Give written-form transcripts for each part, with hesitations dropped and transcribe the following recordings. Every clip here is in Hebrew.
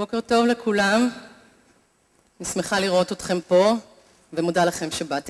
בוקר טוב לכולם. אני שמחה לראות אתכם פה ומודה לכם שבאתם.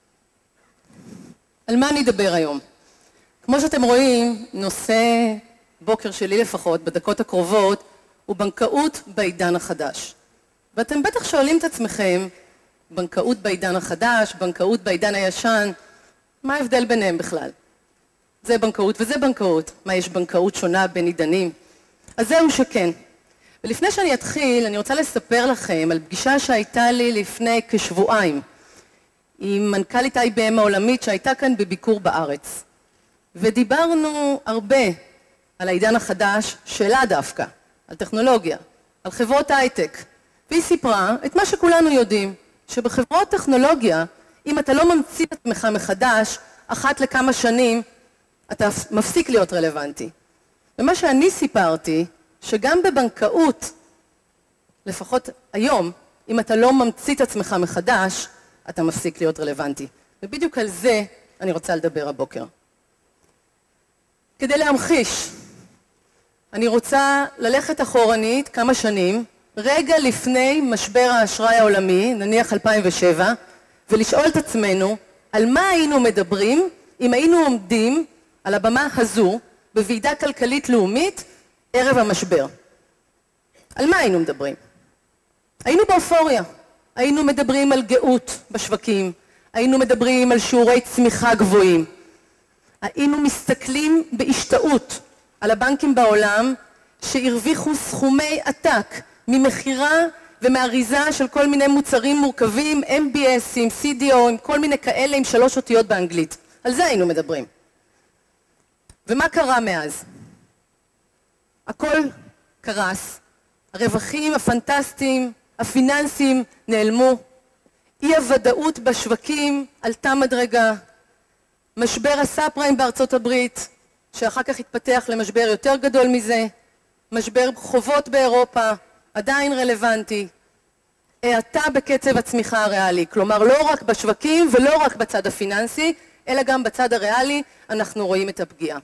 על מה אני אדבר היום? כמו שאתם רואים, נושא בוקר שלי לפחות, בדקות הקרובות, הוא בנקאות בעידן החדש. ואתם בטח שואלים את עצמכם, בנקאות בעידן החדש, בנקאות בעידן הישן, מה ההבדל ביניהם בכלל? זה בנקאות וזה בנקאות. מה, יש בנקאות שונה בין עידנים? אז זהו שכן. ולפני שאני אתחיל, אני רוצה לספר לכם על פגישה שהייתה לי לפני כשבועיים עם מנכ"לית IBM העולמית שהייתה כאן בביקור בארץ. ודיברנו הרבה על העידן החדש שלה דווקא, על טכנולוגיה, על חברות הייטק. והיא סיפרה את מה שכולנו יודעים, שבחברות טכנולוגיה, אם אתה לא ממציא את עצמך מחדש, אחת לכמה שנים, אתה מפסיק להיות רלוונטי. ומה שאני סיפרתי, שגם בבנקאות, לפחות היום, אם אתה לא ממציא את עצמך מחדש, אתה מפסיק להיות רלוונטי. ובדיוק על זה אני רוצה לדבר הבוקר. כדי להמחיש, אני רוצה ללכת אחורנית כמה שנים, רגע לפני משבר האשראי העולמי, נניח 2007, ולשאול את עצמנו על מה היינו מדברים אם היינו עומדים על הבמה הזו בוועידה כלכלית לאומית ערב המשבר. על מה היינו מדברים? היינו באופוריה, היינו מדברים על גאות בשווקים, היינו מדברים על שיעורי צמיחה גבוהים, היינו מסתכלים בהשתאות על הבנקים בעולם שהרוויחו סכומי עתק ממחירה ומאריזה של כל מיני מוצרים מורכבים, MBSים, CDO, עם כל מיני כאלה עם 3 אותיות באנגלית. על זה היינו מדברים. ומה קרה מאז? הכל קרס, הרווחים הפנטסטיים, הפיננסיים נעלמו, אי הוודאות בשווקים עלתה מדרגה, משבר הסאב-פריים בארצות הברית, שאחר כך התפתח למשבר יותר גדול מזה, משבר חובות באירופה, עדיין רלוונטי, האטה בקצב הצמיחה הריאלי, כלומר לא רק בשווקים ולא רק בצד הפיננסי, אלא גם בצד הריאלי אנחנו רואים את הפגיעה.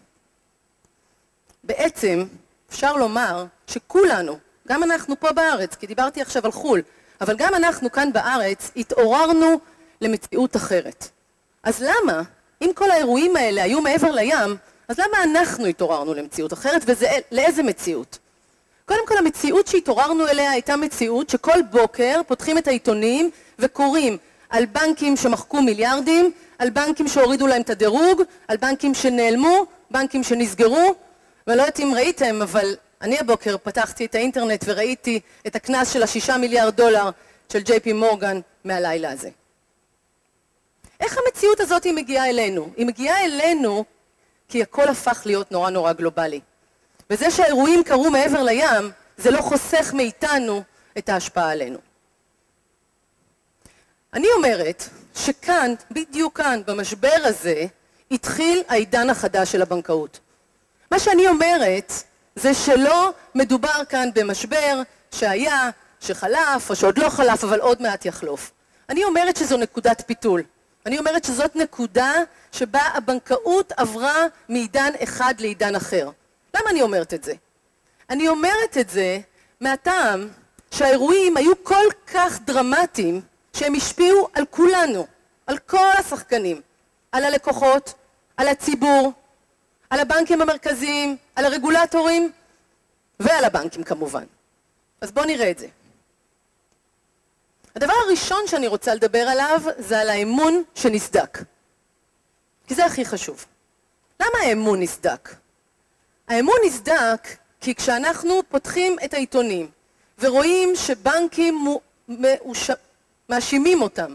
בעצם אפשר לומר שכולנו, גם אנחנו פה בארץ, כי דיברתי עכשיו על חול, אבל גם אנחנו כאן בארץ התעוררנו למציאות אחרת. אז למה, אם כל האירועים האלה היו מעבר לים, אז למה אנחנו התעוררנו למציאות אחרת, ולאיזה מציאות? קודם כל, המציאות שהתעוררנו אליה הייתה מציאות שכל בוקר פותחים את העיתונים וקוראים על בנקים שמחקו מיליארדים, על בנקים שהורידו להם את הדירוג, על בנקים שנעלמו, בנקים שנסגרו, ולא יודעת אם ראיתם, אבל אני הבוקר פתחתי את האינטרנט וראיתי את הכנס של $6 מיליארד של JP מורגן מהלילה הזה. איך המציאות הזאת היא מגיעה אלינו? היא מגיעה אלינו כי הכל הפך להיות נורא נורא גלובלי. וזה שהאירועים קרו מעבר לים, זה לא חוסך מאיתנו את ההשפעה עלינו. אני אומרת שכאן, בדיוק כאן, במשבר הזה, התחיל העידן החדש של הבנקאות. מה שאני אומרת זה שלא מדובר כאן במשבר שהיה, שחלף או שעוד לא חלף, אבל עוד מעט יחלוף. אני אומרת שזו נקודת פיתול. אני אומרת שזאת נקודה שבה הבנקאות עברה מעידן אחד לעידן אחר. למה אני אומרת את זה? אני אומרת את זה מהטעם שהאירועים היו כל כך דרמטיים שהם השפיעו על כולנו, על כל השחקנים, על הלקוחות, על הציבור, על הבנקים המרכזיים, על הרגולטורים ועל הבנקים כמובן. אז בואו נראה את זה. הדבר הראשון שאני רוצה לדבר עליו זה על האמון שנסדק. כי זה הכי חשוב. למה האמון נסדק? האמון נסדק כי כשאנחנו פותחים את העיתונים ורואים שבנקים מאשימים אותם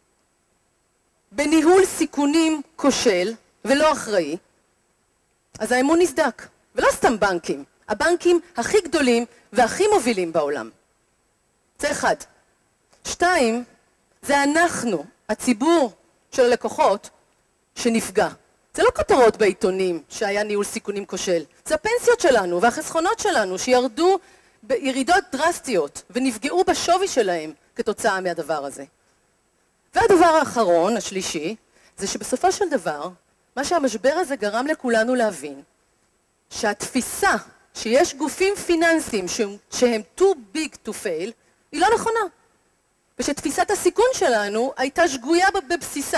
בניהול סיכונים כושל ולא אחראי, אז האמון נסדק. ולא סתם בנקים, הבנקים הכי גדולים והכי מובילים בעולם. זה אחד. 2, זה אנחנו, הציבור של הלקוחות, שנפגע. זה לא כותרות בעיתונים שהיה ניהול סיכונים כושל. זה הפנסיות שלנו והחסכונות שלנו שירדו בירידות דרסטיות ונפגעו בשווי שלהם כתוצאה מהדבר הזה. והדבר האחרון, השלישי, זה שבסופו של דבר, מה שהמשבר הזה גרם לכולנו להבין, שהתפיסה שיש גופים פיננסיים שהם too big to fail, היא לא נכונה. ושתפיסת הסיכון שלנו הייתה שגויה בבסיסה.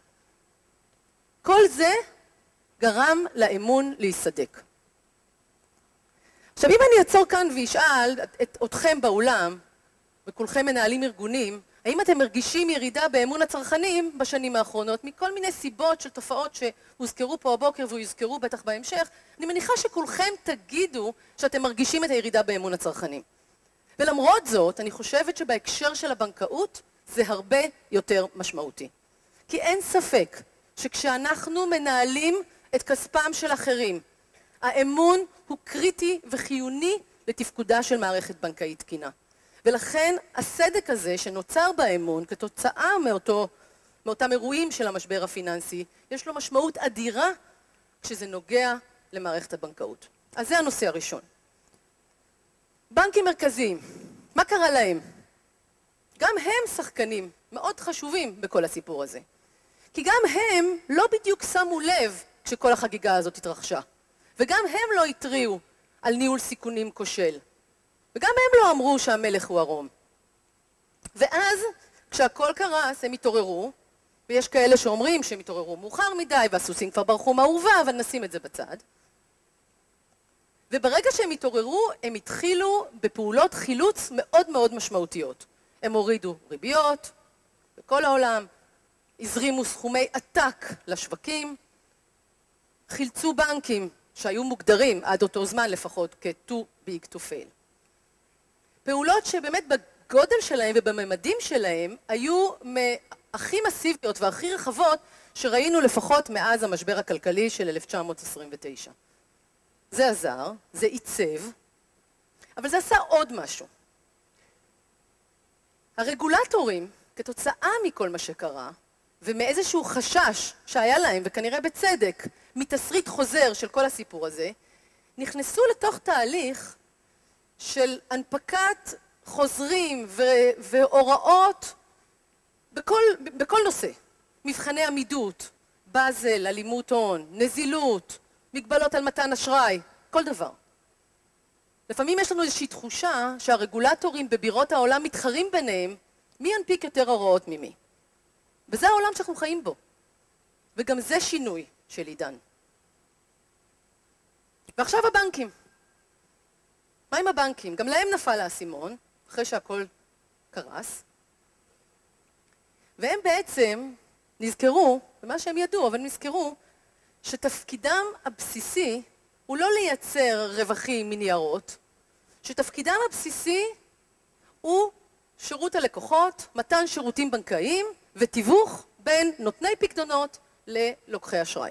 כל זה גרם לאמון להיסדק. עכשיו, אם אני אעצור כאן וישאל אתכם באולם, וכולכם מנהלים ארגונים, האם אתם מרגישים ירידה באמון הצרכנים בשנים האחרונות, מכל מיני סיבות של תופעות שהוזכרו פה הבוקר ויוזכרו בטח בהמשך, אני מניחה שכולכם תגידו שאתם מרגישים את הירידה באמון הצרכנים. ולמרות זאת, אני חושבת שבהקשר של הבנקאות זה הרבה יותר משמעותי. כי אין ספק שכשאנחנו מנהלים את כספם של אחרים, האמון הוא קריטי וחיוני לתפקודה של מערכת בנקאית תקינה. ולכן הסדק הזה שנוצר באמון כתוצאה מאותם אירועים של המשבר הפיננסי, יש לו משמעות אדירה כשזה נוגע למערכת הבנקאות. אז זה הנושא הראשון. בנקים מרכזיים, מה קרה להם? גם הם שחקנים מאוד חשובים בכל הסיפור הזה. כי גם הם לא בדיוק שמו לב כשכל החגיגה הזאת התרחשה. וגם הם לא התריעו על ניהול סיכונים כושל. וגם הם לא אמרו שהמלך הוא ערום. ואז, כשהכל קרס, הם התעוררו, ויש כאלה שאומרים שהם התעוררו מאוחר מדי, והסוסים כבר ברחו מהאורווה, אבל נשים את זה בצד. וברגע שהם התעוררו, הם התחילו בפעולות חילוץ מאוד מאוד משמעותיות. הם הורידו ריביות בכל העולם, הזרימו סכומי עתק לשווקים, חילצו בנקים שהיו מוגדרים עד אותו זמן לפחות כ-too big to fail. פעולות שבאמת בגודל שלהם ובממדים שלהם היו הכי מסיביות והכי רחבות שראינו לפחות מאז המשבר הכלכלי של 1929. זה עזר, זה עיצב, אבל זה עשה עוד משהו. הרגולטורים, כתוצאה מכל מה שקרה, ומאיזשהו חשש שהיה להם, וכנראה בצדק, מתסריט חוזר של כל הסיפור הזה, נכנסו לתוך תהליך של הנפקת חוזרים והוראות בכל נושא. מבחני עמידות, בזל, אלימות הון, נזילות, מגבלות על מתן אשראי, כל דבר. לפעמים יש לנו איזושהי תחושה שהרגולטורים בבירות העולם מתחרים ביניהם מי ינפיק יותר הוראות ממי. וזה העולם שאנחנו חיים בו. וגם זה שינוי של עידן. ועכשיו הבנקים. מה עם הבנקים? גם להם נפל האסימון, אחרי שהכל קרס. והם בעצם נזכרו, במה שהם ידעו, אבל נזכרו, שתפקידם הבסיסי הוא לא לייצר רווחים מניירות, שתפקידם הבסיסי הוא שירות הלקוחות, מתן שירותים בנקאיים ותיווך בין נותני פקדונות ללוקחי אשראי.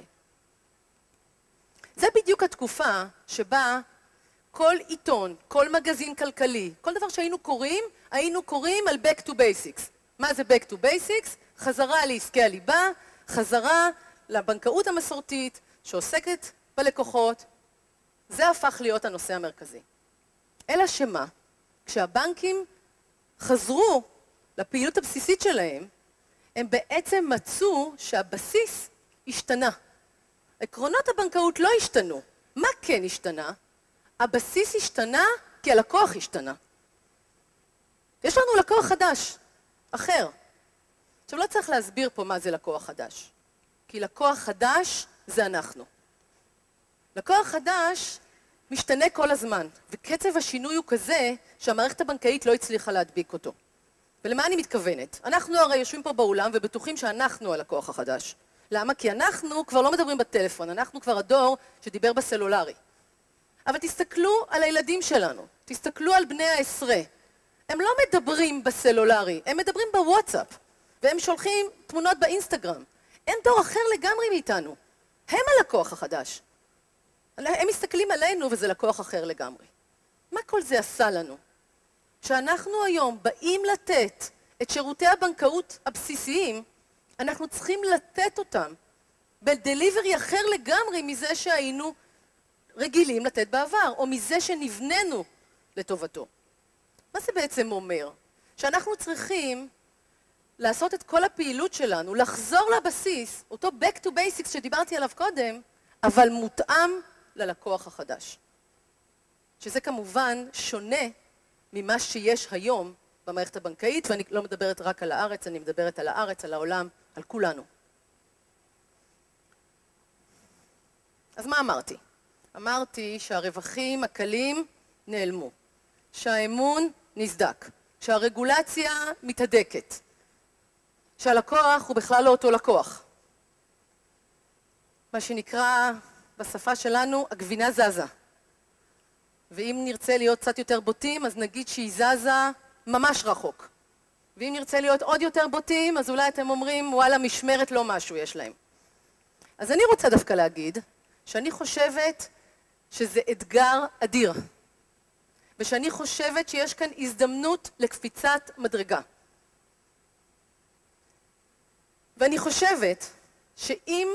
זה בדיוק התקופה שבה כל עיתון, כל מגזין כלכלי, כל דבר שהיינו קוראים על back to basics. מה זה back to basics? חזרה לעסקי הליבה, חזרה לבנקאות המסורתית שעוסקת בלקוחות. זה הפך להיות הנושא המרכזי. אלא שמה? כשהבנקים חזרו לפעילות הבסיסית שלהם, הם בעצם מצאו שהבסיס השתנה. עקרונות הבנקאות לא השתנו. מה כן השתנה? הבסיס השתנה כי הלקוח השתנה. יש לנו לקוח חדש, אחר. עכשיו לא צריך להסביר פה מה זה לקוח חדש. כי לקוח חדש זה אנחנו. לקוח חדש משתנה כל הזמן, וקצב השינוי הוא כזה שהמערכת הבנקאית לא הצליחה להדביק אותו. ולמה אני מתכוונת? אנחנו הרי יושבים פה באולם ובטוחים שאנחנו הלקוח החדש. למה? כי אנחנו כבר לא מדברים בטלפון, אנחנו כבר הדור שדיבר בסלולרי. אבל תסתכלו על הילדים שלנו, תסתכלו על בני העשרה. הם לא מדברים בסלולרי, הם מדברים בוואטסאפ, והם שולחים תמונות באינסטגרם. הם דור אחר לגמרי מאיתנו. הם הלקוח החדש. הם מסתכלים עלינו וזה לקוח אחר לגמרי. מה כל זה עשה לנו? שאנחנו היום באים לתת את שירותי הבנקאות הבסיסיים, אנחנו צריכים לתת אותם בדליברי אחר לגמרי מזה שהיינו רגילים לתת בעבר, או מזה שנבננו לטובתו. מה זה בעצם אומר? שאנחנו צריכים לעשות את כל הפעילות שלנו, לחזור לבסיס, אותו back to basics שדיברתי עליו קודם, אבל מותאם ללקוח החדש. שזה כמובן שונה ממה שיש היום במערכת הבנקאית, ואני לא מדברת רק על הארץ, אני מדברת על הארץ, על העולם, על כולנו. אז מה אמרתי? אמרתי שהרווחים הקלים נעלמו, שהאמון נסדק, שהרגולציה מתהדקת, שהלקוח הוא בכלל לא אותו לקוח. מה שנקרא בשפה שלנו, הגבינה זזה. ואם נרצה להיות קצת יותר בוטים, אז נגיד שהיא זזה ממש רחוק. ואם נרצה להיות עוד יותר בוטים, אז אולי אתם אומרים, וואלה, משמרת לא משהו יש להם. אז אני רוצה דווקא להגיד, שאני חושבת שזה אתגר אדיר. ושאני חושבת שיש כאן הזדמנות לקפיצת מדרגה. ואני חושבת שאם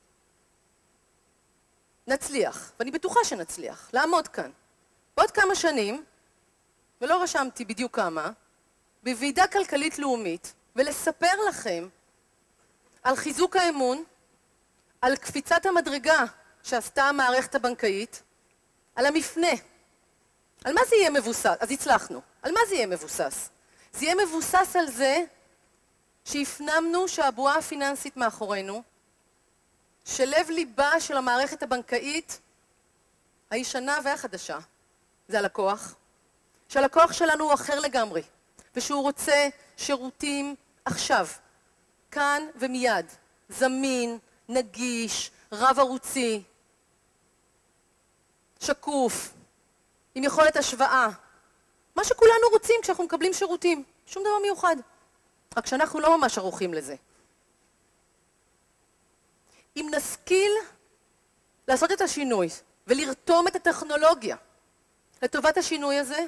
נצליח, ואני בטוחה שנצליח, לעמוד כאן, בעוד כמה שנים, ולא רשמתי בדיוק כמה, בוועידה כלכלית לאומית, ולספר לכם על חיזוק האמון, על קפיצת המדרגה שעשתה המערכת הבנקאית, על המפנה. על מה זה יהיה מבוסס? אז הצלחנו. על מה זה יהיה מבוסס? זה יהיה מבוסס על זה שהפנמנו שהבועה הפיננסית מאחורינו, שלב ליבה של המערכת הבנקאית הישנה והחדשה, זה הלקוח, שהלקוח שלנו הוא אחר לגמרי, ושהוא רוצה שירותים עכשיו, כאן ומיד, זמין, נגיש, רב ערוצי, שקוף, עם יכולת השוואה. מה שכולנו רוצים כשאנחנו מקבלים שירותים, שום דבר מיוחד. רק שאנחנו לא ממש ערוכים לזה. אם נשכיל לעשות את השינוי ולרתום את הטכנולוגיה לטובת השינוי הזה,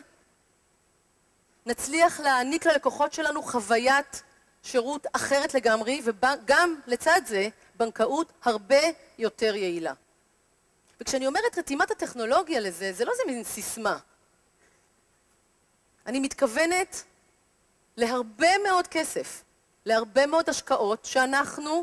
נצליח להעניק ללקוחות שלנו חוויית שירות אחרת לגמרי, וגם לצד זה בנקאות הרבה יותר יעילה. וכשאני אומרת רתימת הטכנולוגיה לזה, זה לא זה מין סיסמה. אני מתכוונת להרבה מאוד כסף, להרבה מאוד השקעות שאנחנו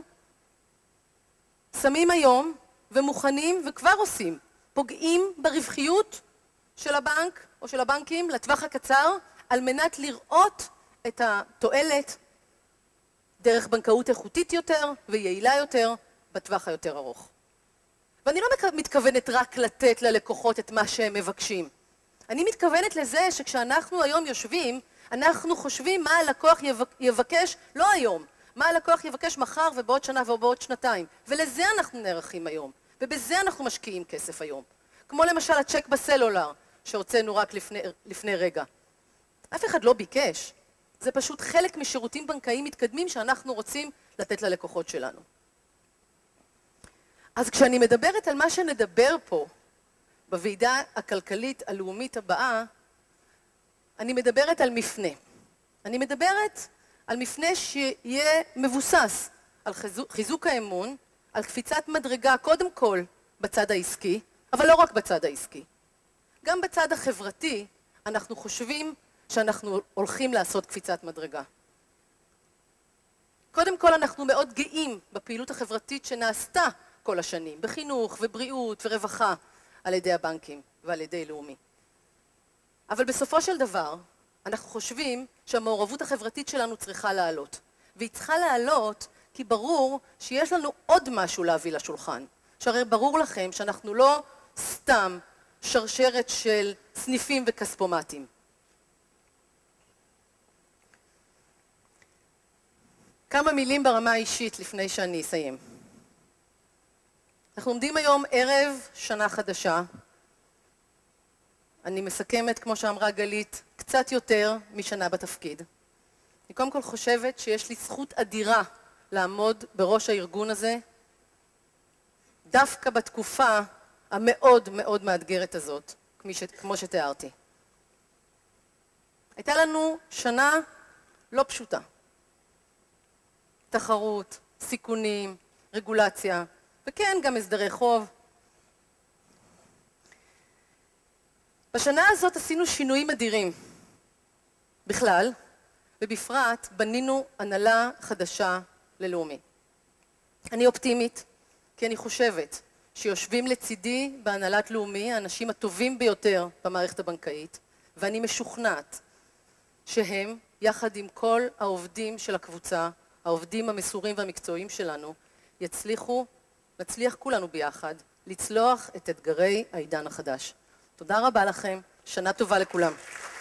שמים היום ומוכנים וכבר עושים, פוגעים ברווחיות של הבנק או של הבנקים לטווח הקצר, על מנת לראות את התועלת דרך בנקאות איכותית יותר ויעילה יותר בטווח היותר ארוך. ואני לא מתכוונת רק לתת ללקוחות את מה שהם מבקשים. אני מתכוונת לזה שכשאנחנו היום יושבים, אנחנו חושבים מה הלקוח יבקש לא היום, מה הלקוח יבקש מחר ובעוד שנה ובעוד שנתיים. ולזה אנחנו נערכים היום, ובזה אנחנו משקיעים כסף היום. כמו למשל הצ'ק בסלולר שהוצאנו רק לפני רגע. אף אחד לא ביקש. זה פשוט חלק משירותים בנקאיים מתקדמים שאנחנו רוצים לתת ללקוחות שלנו. אז כשאני מדברת על מה שנדבר פה, בוועידה הכלכלית הלאומית הבאה, אני מדברת על מפנה. אני מדברת על מפנה שיהיה מבוסס על חיזוק האמון, על קפיצת מדרגה קודם כל בצד העסקי, אבל לא רק בצד העסקי. גם בצד החברתי אנחנו חושבים שאנחנו הולכים לעשות קפיצת מדרגה. קודם כל אנחנו מאוד גאים בפעילות החברתית שנעשתה כל השנים, בחינוך ובריאות ורווחה על ידי הבנקים ועל ידי לאומי. אבל בסופו של דבר אנחנו חושבים שהמעורבות החברתית שלנו צריכה לעלות. והיא צריכה לעלות כי ברור שיש לנו עוד משהו להביא לשולחן. שהרי ברור לכם שאנחנו לא סתם שרשרת של סניפים וכספומטים. כמה מילים ברמה האישית לפני שאני אסיים. אנחנו עומדים היום ערב שנה חדשה. אני מסכמת, כמו שאמרה גלית, קצת יותר משנה בתפקיד. אני קודם כל חושבת שיש לי זכות אדירה לעמוד בראש הארגון הזה, דווקא בתקופה המאוד מאוד מאתגרת הזאת, כמו שתיארתי. הייתה לנו שנה לא פשוטה. תחרות, סיכונים, רגולציה, וכן גם הסדרי חוב. בשנה הזאת עשינו שינויים אדירים. בכלל, ובפרט בנינו הנהלה חדשה ללאומי. אני אופטימית, כי אני חושבת שיושבים לצידי בהנהלת לאומי, האנשים הטובים ביותר במערכת הבנקאית, ואני משוכנעת שהם, יחד עם כל העובדים של הקבוצה, העובדים המסורים והמקצועיים שלנו, נצליח כולנו ביחד לצלוח את אתגרי העידן החדש. תודה רבה לכם, שנה טובה לכולם.